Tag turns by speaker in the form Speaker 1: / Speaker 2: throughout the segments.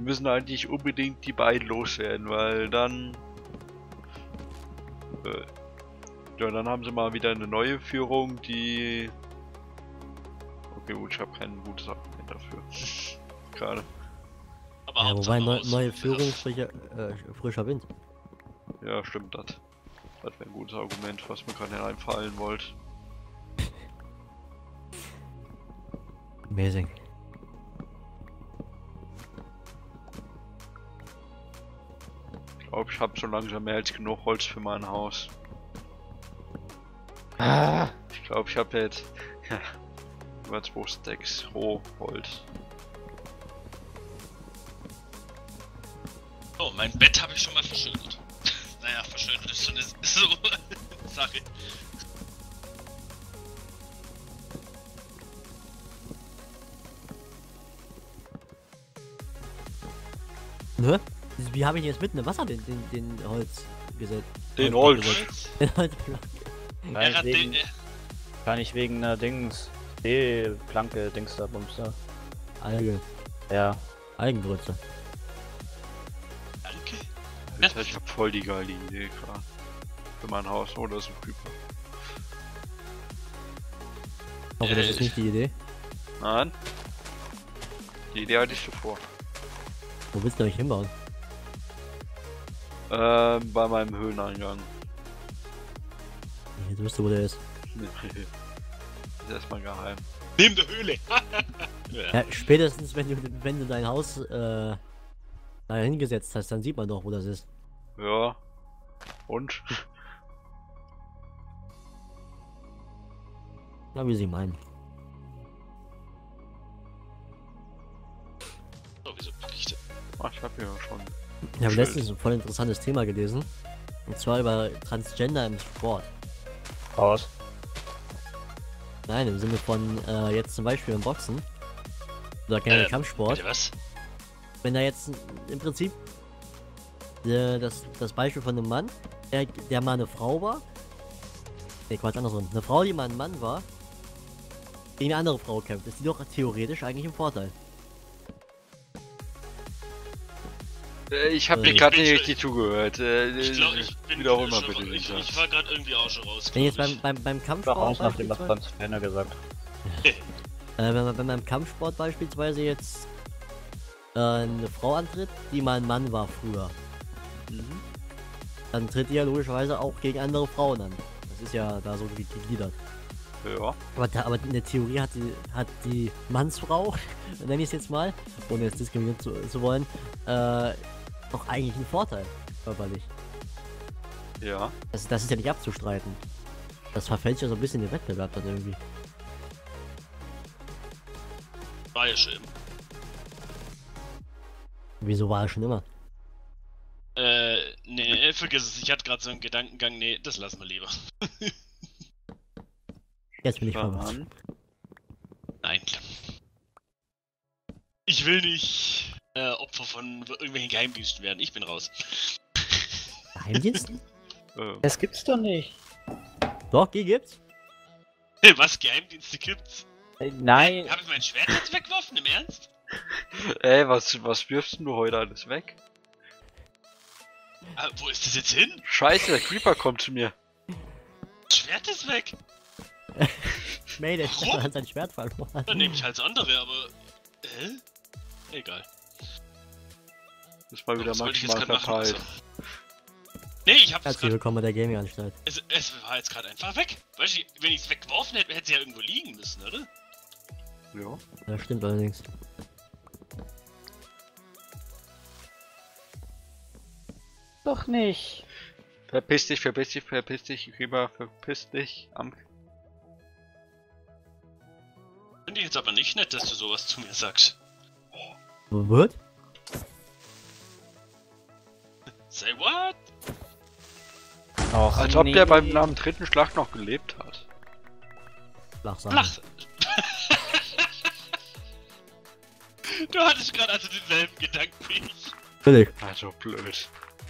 Speaker 1: müssen eigentlich unbedingt die beiden loswerden, weil dann... ja, dann haben sie mal wieder eine neue Führung, die... Okay, gut, ich habe kein gutes Argument dafür. Gerade.
Speaker 2: Aber
Speaker 3: Ja,
Speaker 2: Hauptsache
Speaker 3: wobei
Speaker 2: raus.
Speaker 3: neue Führung, frischer Wind.
Speaker 1: Ja, stimmt das. Das wäre ein gutes Argument, was mir gerade einfallen wollte.
Speaker 3: Amazing.
Speaker 1: Ich glaube, ich habe schon langsam mehr als genug Holz für mein Haus. Ich glaube, ich habe jetzt ja, über 2 Stacks Rohholz.
Speaker 2: Oh, mein Bett habe ich schon mal verschönert. Naja, verschönert ist schon eine so Sache.
Speaker 3: Ne? Wie habe ich jetzt mitten im Wasser den Holz gesetzt?
Speaker 1: Den
Speaker 3: Holz.
Speaker 1: Holz!
Speaker 3: Den Holzblock.
Speaker 2: Er hat den,
Speaker 4: Kann ich wegen einer Dings. Planke, Dings da, Bums da.
Speaker 3: Alge.
Speaker 4: Ja.
Speaker 3: Algengrütze.
Speaker 2: danke.
Speaker 1: Alter, ich habe voll die geile Idee gerade. Für mein Haus. Oh, das ist ein Creeper.
Speaker 3: Ich hoffe, das ist nicht die Idee.
Speaker 1: Nein. Die Idee hatte ich zuvor.
Speaker 3: Wo willst du euch hinbauen?
Speaker 1: Bei meinem Höhleneingang.
Speaker 3: Jetzt wüsste, wo der ist.
Speaker 1: Ist erstmal geheim.
Speaker 2: Neben der Höhle.
Speaker 3: Ja, spätestens wenn du dein Haus da hingesetzt hast, dann sieht man doch, wo das ist.
Speaker 1: Ja. Und?
Speaker 3: Na, wie sie meinen.
Speaker 2: Oh, wieso Berichte?
Speaker 1: Ach, ich habe hier schon.
Speaker 3: Ich habe
Speaker 1: Schön.
Speaker 3: letztens ein voll interessantes Thema gelesen. Und zwar über Transgender im Sport.
Speaker 4: Raus.
Speaker 3: Nein, im Sinne von jetzt zum Beispiel im Boxen. Oder generell Kampfsport.
Speaker 2: Bitte was?
Speaker 3: Wenn da jetzt im Prinzip das Beispiel von einem Mann, der mal eine Frau war. Ne, Quatsch, andersrum. Eine Frau, die mal ein Mann war, gegen eine andere Frau kämpft, ist die doch theoretisch eigentlich im Vorteil.
Speaker 1: Ich habe dir
Speaker 3: Ich
Speaker 1: gerade
Speaker 2: bin
Speaker 1: nicht
Speaker 2: schon-
Speaker 1: richtig zugehört.
Speaker 2: Ich glaube, ich bin
Speaker 1: Wiederhol mal
Speaker 2: schon-
Speaker 1: bitte den
Speaker 2: ich
Speaker 1: Satz.
Speaker 2: war gerade irgendwie auch schon raus.
Speaker 3: Wenn jetzt
Speaker 2: glaub ich.
Speaker 3: beim
Speaker 4: Doch
Speaker 3: Kampfsport
Speaker 4: aus, nachdem was
Speaker 3: beispielsweise,
Speaker 4: Franz Fenner gesagt.
Speaker 3: wenn beim Kampfsport beispielsweise jetzt eine Frau antritt, die mal ein Mann war früher,
Speaker 1: Mhm.
Speaker 3: dann tritt die ja logischerweise auch gegen andere Frauen an. Das ist ja da so gegliedert.
Speaker 1: Ja.
Speaker 3: Aber in der Theorie hat die Mannsfrau, nenne ich es jetzt mal, ohne jetzt diskriminieren zu wollen, doch eigentlich einen Vorteil, körperlich.
Speaker 1: Ja.
Speaker 3: Das ist ja nicht abzustreiten. Das verfälscht ja so ein bisschen den Wettbewerb dann irgendwie.
Speaker 2: War ja schön.
Speaker 3: Wieso war er schon immer?
Speaker 2: Nee, vergiss es. Ich hatte gerade so einen Gedankengang. Nee, das lassen wir lieber.
Speaker 3: Jetzt bin ich verwirrt.
Speaker 1: Dann.
Speaker 2: Nein. Ich will nicht Opfer von irgendwelchen Geheimdiensten werden. Ich bin raus.
Speaker 3: Geheimdienst?
Speaker 4: Das gibt's doch nicht.
Speaker 3: Doch, die gibt's.
Speaker 2: Was? Geheimdienste gibt's?
Speaker 4: Nein.
Speaker 2: Habe ich mein Schwert jetzt weggeworfen? Im Ernst?
Speaker 1: Ey, was wirfst denn du heute alles weg?
Speaker 2: Wo ist das jetzt hin?
Speaker 1: Scheiße, der Creeper kommt zu mir.
Speaker 2: Das Schwert ist weg.
Speaker 3: Mayday,
Speaker 2: Warum?
Speaker 3: der hat sein Schwert verloren.
Speaker 2: Dann nehme ich halt das andere, aber... Egal.
Speaker 1: Das ist mal wieder
Speaker 2: Was wollte ich jetzt
Speaker 1: maximal
Speaker 2: gerade machen?
Speaker 1: verteilt.
Speaker 2: So. Nee, ich hab's
Speaker 3: Herzlich
Speaker 2: gerade...
Speaker 3: willkommen bei der Gaming-Anstalt.
Speaker 2: Es war jetzt gerade einfach weg. Weißt du, wenn ich es weggeworfen hätte, hätte es ja irgendwo liegen müssen, oder?
Speaker 1: Ja.
Speaker 3: Das stimmt allerdings.
Speaker 4: Doch nicht.
Speaker 1: Verpiss dich, Creeper, verpiss dich.
Speaker 2: Finde ich jetzt aber nicht nett, dass du sowas zu mir sagst.
Speaker 3: Wird?
Speaker 2: Say what?
Speaker 4: Och,
Speaker 1: Als ob
Speaker 4: nee.
Speaker 1: der beim Namen dritten Schlag noch gelebt hat.
Speaker 3: Flachsam.
Speaker 2: Flach. Du hattest gerade also denselben Gedanken wie ich.
Speaker 3: Natürlich.
Speaker 1: Also blöd.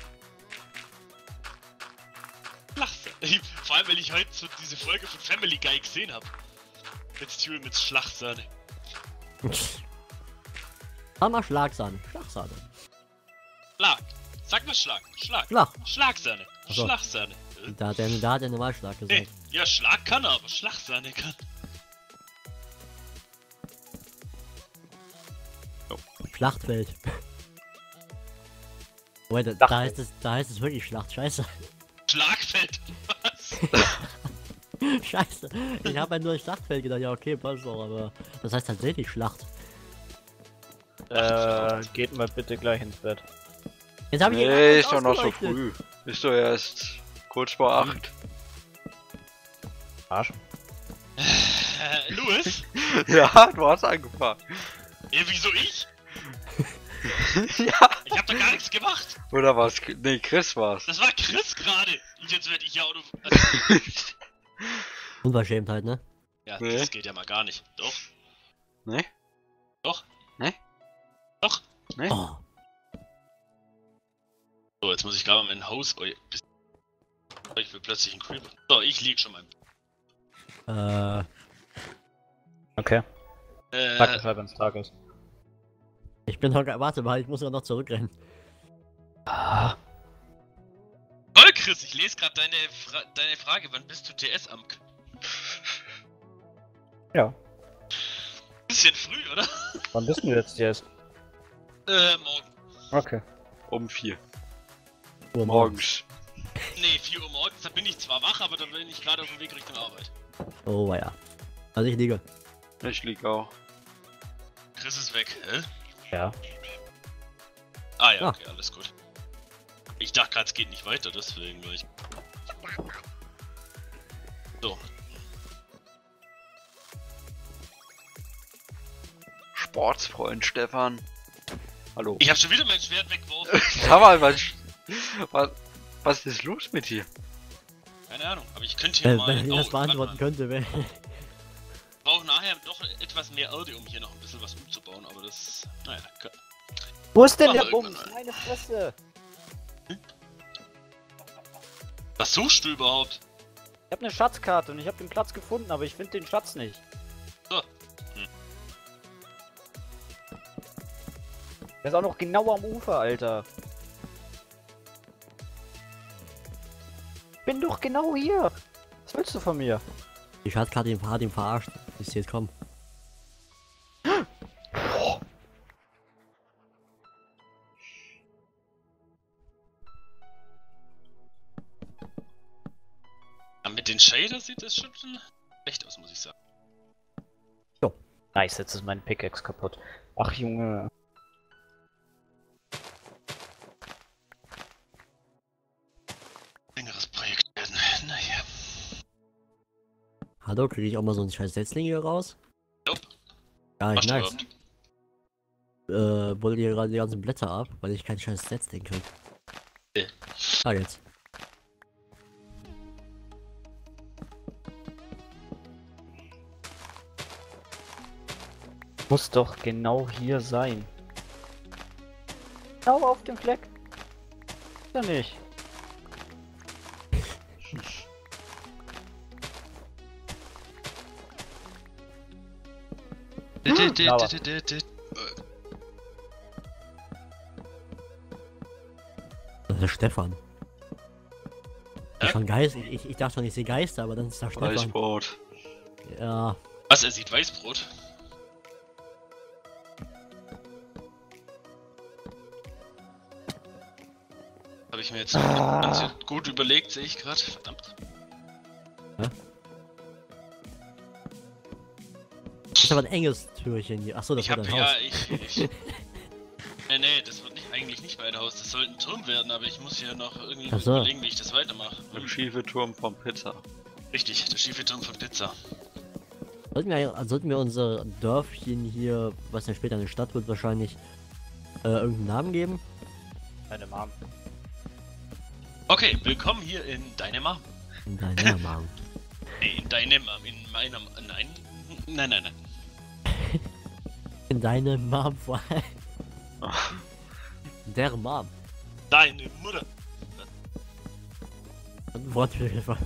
Speaker 2: Flach. Vor allem, weil ich heute so diese Folge von Family Guy gesehen habe. Mit Stewie mit Schlachtsahne.
Speaker 3: Sag mal Schlagsahne. Schlagsahne.
Speaker 2: Schlag. Sag mal Schlag. Schlag.
Speaker 3: Schlag.
Speaker 2: Schlagsahne.
Speaker 3: Ach so.
Speaker 2: Schlagsahne.
Speaker 3: Da hat er normal Schlag gesagt.
Speaker 2: Nee, ja, Schlag kann er, aber Schlagsahne kann.
Speaker 3: Schlachtfeld. Wait, da
Speaker 4: Schlachtfeld.
Speaker 3: heißt es wirklich Schlacht. Scheiße.
Speaker 2: Schlagfeld. Was?
Speaker 3: Scheiße. Ich habe halt nur Schlachtfeld gedacht. Ja, okay, passt auch, aber das heißt tatsächlich Schlacht.
Speaker 4: Geht mal bitte gleich ins Bett.
Speaker 3: Jetzt habe ich
Speaker 1: Nee,
Speaker 3: ihn
Speaker 1: ist doch noch so
Speaker 3: ausgeleuchtet.
Speaker 1: früh. Ist doch erst kurz vor 8.
Speaker 4: Arsch.
Speaker 2: Louis?
Speaker 1: Ja, du hast angefangen.
Speaker 2: Wieso ich?
Speaker 1: Ja.
Speaker 2: Ich hab doch gar nichts gemacht.
Speaker 1: Oder was? Nee, Chris war's.
Speaker 2: Das war Chris gerade. Und jetzt werde ich ja Auto.
Speaker 3: Unverschämtheit, ne?
Speaker 2: Ja,
Speaker 1: Nee.
Speaker 2: das geht ja mal gar nicht. Doch.
Speaker 1: Ne?
Speaker 2: Doch.
Speaker 1: Ne?
Speaker 2: Doch.
Speaker 1: Ne?
Speaker 3: Oh.
Speaker 2: So, jetzt muss ich gerade mal mein Haus. Oh, ich will plötzlich einen Creeper. So, ich lieg schon mal.
Speaker 4: Okay. Sag Bescheid, wenn's Tag ist.
Speaker 3: Ich bin noch. Warte mal, ich muss ja noch zurückrennen.
Speaker 4: Ah.
Speaker 2: Toll, Chris, ich lese gerade deine Frage. Wann bist du TS-Amk?
Speaker 4: Ja.
Speaker 2: Bisschen früh, oder?
Speaker 4: Wann bist du jetzt jetzt?
Speaker 2: Morgen.
Speaker 4: Okay.
Speaker 1: Um 4.
Speaker 3: Uhr
Speaker 1: Morgens.
Speaker 2: Nee, 4 Uhr morgens, da bin ich zwar wach, aber dann bin ich gerade auf dem Weg Richtung Arbeit.
Speaker 3: Oh ja. Also ich liege.
Speaker 1: Ich lieg auch.
Speaker 2: Chris ist weg, hä?
Speaker 4: Ja.
Speaker 2: Ah ja,
Speaker 3: Ah.
Speaker 2: okay, alles gut. Ich dachte gerade, es geht nicht weiter, deswegen war ich. So.
Speaker 1: Sportsfreund Stefan. Hallo.
Speaker 2: Ich hab schon wieder mein Schwert weggeworfen.
Speaker 1: Sag mal, was ist los mit dir?
Speaker 2: Keine Ahnung, aber ich könnte hier mal.
Speaker 3: Wenn ich das beantworten
Speaker 2: warte mal.
Speaker 3: könnte, wäre.
Speaker 2: Ich brauche nachher noch etwas mehr Erde, um hier noch ein bisschen was umzubauen, aber das. Naja,
Speaker 4: Wo ist denn
Speaker 2: Mach
Speaker 4: der
Speaker 2: mal
Speaker 4: Bums?
Speaker 2: irgendwann
Speaker 4: Meine Fresse!
Speaker 2: was suchst du überhaupt?
Speaker 4: Ich habe eine Schatzkarte und ich habe den Platz gefunden, aber ich finde den Schatz nicht.
Speaker 2: So.
Speaker 4: Der ist auch noch genau am Ufer, Alter. Bin doch genau hier. Was willst du von mir?
Speaker 3: Die Schatzkarte hat ihn verarscht. Ist jetzt kommen.
Speaker 2: Ja, mit den Shaders sieht das schon schlecht aus, muss ich sagen.
Speaker 4: Nice, jetzt ist mein Pickaxe kaputt. Ach Junge.
Speaker 2: Längeres Projekt werden. Naja.
Speaker 3: Hallo, kriege ich auch mal so einen scheiß Setzling hier raus?
Speaker 2: Nope.
Speaker 3: Ja,
Speaker 2: Mach
Speaker 3: ich
Speaker 2: du
Speaker 3: merk's. Wollte hier gerade die ganzen Blätter ab, weil ich kein scheiß Setzling krieg. Ah, jetzt.
Speaker 4: Muss doch genau hier sein. Genau auf dem Fleck. Ja nicht. Aber-
Speaker 3: Das ist der Stefan.
Speaker 2: Hä?
Speaker 3: Schon Geist. Ich dachte schon, ich sehe Geister, aber dann ist da Stefan.
Speaker 1: Weißbrot.
Speaker 3: Ja.
Speaker 2: Was, er sieht Weißbrot? Habe ich mir jetzt ganz gut überlegt, sehe ich gerade. Verdammt.
Speaker 3: Das ist aber ein enges Türchen hier. Achso, das
Speaker 2: Ich
Speaker 3: war
Speaker 2: hab,
Speaker 3: dein
Speaker 2: ja,
Speaker 3: Haus.
Speaker 2: nee, das wird eigentlich nicht mein Haus. Das sollte ein Turm werden, aber ich muss hier noch irgendwie
Speaker 3: Ach so.
Speaker 2: überlegen, wie ich das weitermache.
Speaker 1: Der schiefe Turm vom Pizza.
Speaker 2: Richtig, der schiefe Turm von Pizza.
Speaker 3: Sollten wir unser Dörfchen hier, was ja später eine Stadt wird wahrscheinlich, irgendeinen Namen geben?
Speaker 4: Meine Mom.
Speaker 2: Okay, willkommen hier in deinem
Speaker 3: In deiner Namen.
Speaker 2: Nee, in deinem in meinem. Nein. Nein, nein, nein.
Speaker 3: In deine Mom vor allem. Der Mom.
Speaker 2: Deine Mutter.
Speaker 3: Ein Wortspiel von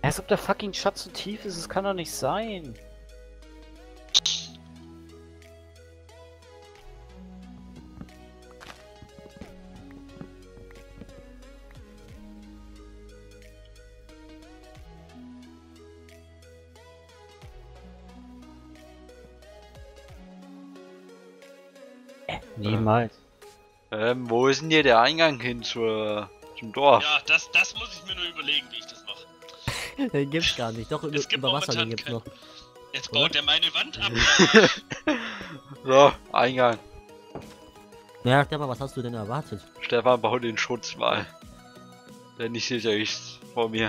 Speaker 4: Als ob der fucking Schatz so tief ist, das kann doch nicht sein. Niemals.
Speaker 1: Wo ist denn hier der Eingang hin zum Dorf?
Speaker 2: Ja, das muss ich mir nur überlegen, wie ich das mache.
Speaker 3: Den gibt's gar nicht. Doch,
Speaker 2: Es gibt
Speaker 3: über Wasser, den
Speaker 2: momentan
Speaker 3: gibt's noch.
Speaker 2: Jetzt baut der meine Wand ab.
Speaker 1: So, Eingang.
Speaker 3: Naja, Stefan, was hast du denn erwartet?
Speaker 1: Stefan baut den Schutz mal. Der nicht sicher ist vor mir.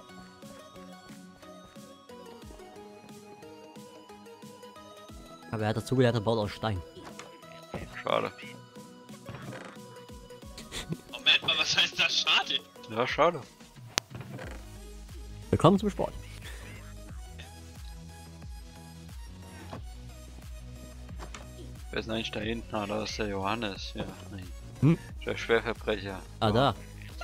Speaker 3: Aber er hat dazu gelernt, er baut aus Stein.
Speaker 1: Schade.
Speaker 2: Moment mal, was heißt das? Schade.
Speaker 1: Ja, schade.
Speaker 3: Willkommen zum Sport.
Speaker 1: Wer ist denn eigentlich da hinten? Ah, da ist der Johannes. Ja, nein.
Speaker 3: Hm?
Speaker 1: Der Schwerverbrecher.
Speaker 3: Ah, da.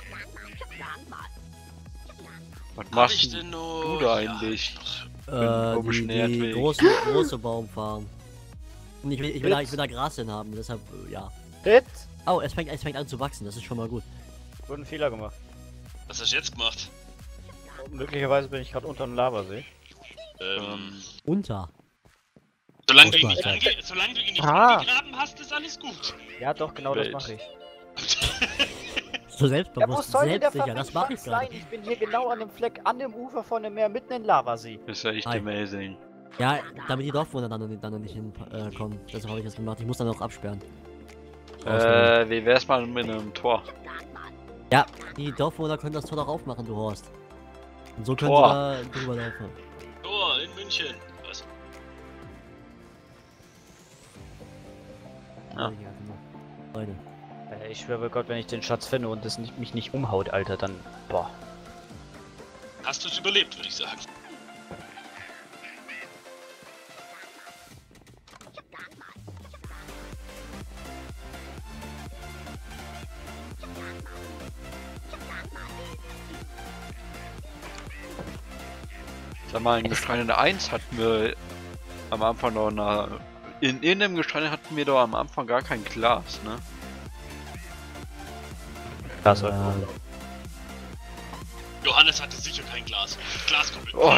Speaker 1: Was
Speaker 2: Hab
Speaker 1: machst
Speaker 2: ich
Speaker 1: denn
Speaker 2: denn noch?
Speaker 1: du da eigentlich? komischen
Speaker 3: Die
Speaker 1: Erdweg.
Speaker 3: große Baumfarm. Und ich will da Gras hin haben, deshalb, ja.
Speaker 4: Hit!
Speaker 3: Oh, es fängt an zu wachsen, das ist schon mal gut.
Speaker 4: Wurde ein Fehler gemacht.
Speaker 2: Was hast du jetzt gemacht?
Speaker 4: Möglicherweise bin ich gerade unter einem Lavasee.
Speaker 3: Unter.
Speaker 2: Solange du ihn
Speaker 3: Ausgleich.
Speaker 2: nicht
Speaker 4: Ah.
Speaker 2: angegraben hast, ist alles gut.
Speaker 4: Ja, doch, genau das
Speaker 1: Welt.
Speaker 4: mache ich.
Speaker 3: So
Speaker 4: Ja, wo
Speaker 3: selbstbewusst,
Speaker 4: soll denn der
Speaker 3: selbstsicher, das mache ich
Speaker 4: Schatz sein?
Speaker 3: gerade.
Speaker 4: Ich bin hier genau an dem Fleck, an dem Ufer von dem Meer, mitten in Lavasee.
Speaker 1: Das ist ja echt
Speaker 3: Hi.
Speaker 1: amazing.
Speaker 3: Ja, damit die Dorfbewohner dann noch nicht hinkommen. Deshalb habe ich das gemacht. Ich muss dann auch absperren.
Speaker 1: Wie wär's mal mit einem Tor?
Speaker 3: Ja, die Dorfbewohner können das Tor doch aufmachen, du Horst. Und so können
Speaker 1: Tor.
Speaker 3: sie da drüber laufen.
Speaker 2: Tor in München. Was?
Speaker 1: Ja.
Speaker 3: genau. Leute.
Speaker 4: Ich schwöre bei Gott, wenn ich den Schatz finde und es mich nicht umhaut, Alter, dann... Boah.
Speaker 2: Hast du es überlebt, würde ich sagen.
Speaker 1: Sag mal, in Gestein 1 hatten wir am Anfang noch eine... In dem Gestein hatten wir doch am Anfang gar kein Glas, ne?
Speaker 4: Das
Speaker 2: Johannes hatte sicher kein Glas. Glaskuppel.
Speaker 1: Oh.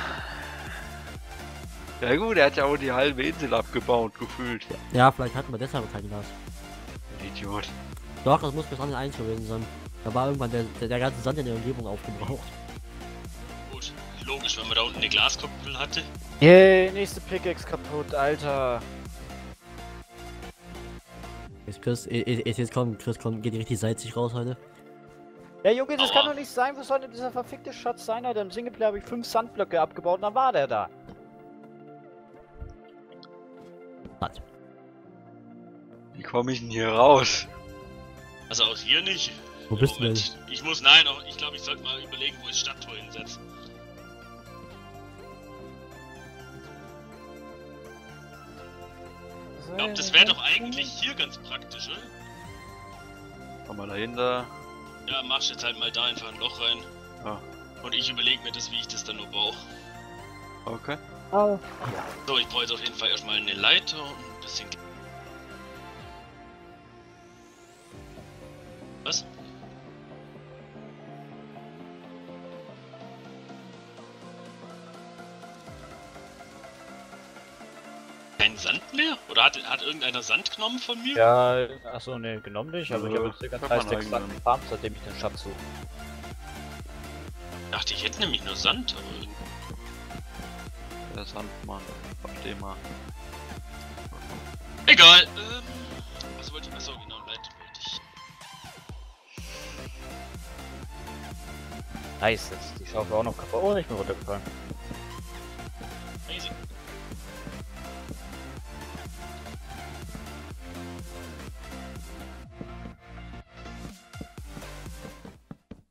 Speaker 1: Ja gut, er hat ja auch die halbe Insel abgebaut, gefühlt.
Speaker 3: Ja, vielleicht hatten wir deshalb kein Glas.
Speaker 1: Idiot.
Speaker 3: Doch, das muss bis an den 1 gewesen sein. Da war irgendwann der ganze Sand in der Umgebung aufgebraucht.
Speaker 2: Gut, logisch, wenn man da unten eine Glaskuppel hatte.
Speaker 4: Yay, nächste Pickaxe kaputt, Alter.
Speaker 3: Jetzt kommt, Chris kommt, geht die richtig salzig raus heute.
Speaker 4: Ja, Junge, das
Speaker 2: Aua.
Speaker 4: kann doch nicht sein. Wo soll denn dieser verfickte Schatz sein, Alter? Im Singleplayer habe ich 5 Sandblöcke abgebaut und dann war der da.
Speaker 3: Hat.
Speaker 1: Wie komme ich denn hier raus?
Speaker 2: Also aus hier nicht.
Speaker 3: Wo bist du denn?
Speaker 2: Moment. Ich glaube, ich sollte mal überlegen, wo ich das Stadttor hinsetze. Ich glaube, das wäre doch eigentlich hier ganz praktisch, oder?
Speaker 1: Komm mal dahinter.
Speaker 2: Ja, machst jetzt halt mal da einfach ein Loch rein.
Speaker 1: Ja.
Speaker 2: Und ich überlege mir das, wie ich das dann nur baue.
Speaker 1: Okay.
Speaker 4: Oh.
Speaker 2: So, ich brauche jetzt auf jeden Fall erstmal eine Leiter und ein bisschen... Was? Kein Sand mehr? Oder hat irgendeiner Sand genommen von mir?
Speaker 4: Ja, achso, ne, genommen nicht, aber ich habe jetzt circa
Speaker 1: kann
Speaker 4: 3
Speaker 1: man
Speaker 4: Stacks
Speaker 1: eigentlich
Speaker 4: Sand gefarmt, seitdem ich den Schatz suche.
Speaker 2: Dachte ich hätte nämlich nur Sand, aber...
Speaker 1: Der Sandmann. Versteh mal.
Speaker 2: Egal, was wollte ich? Achso, genau, Leiter wollte ich.
Speaker 4: Nice, jetzt ist die Schaufel auch noch kaputt. Oh, ich bin runtergefallen.